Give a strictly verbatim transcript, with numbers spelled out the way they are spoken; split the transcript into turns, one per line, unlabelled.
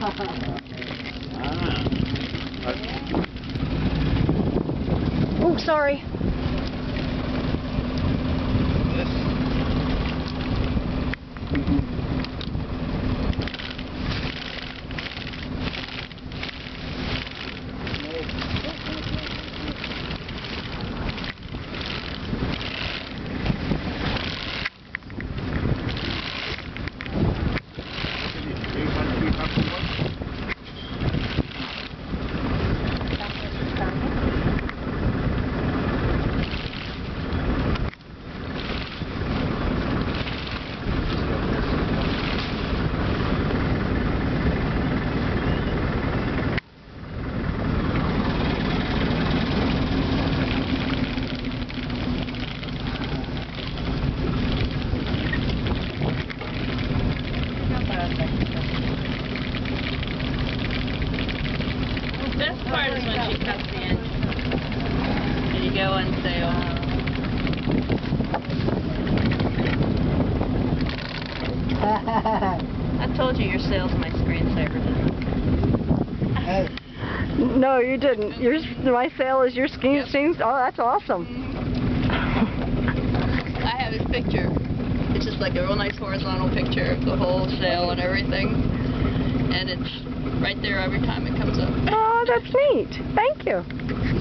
Oh, sorry.
The best part is when she cuts the engine and you go on sail. I told you your sail's my screensaver.
No, you didn't. Your my sail is your ski yep. Scene. Oh, that's awesome.
I have this picture. It's just like a real nice horizontal picture of the whole sail and everything, and it's right there every time it comes up.
Oh, that's neat. Thank you.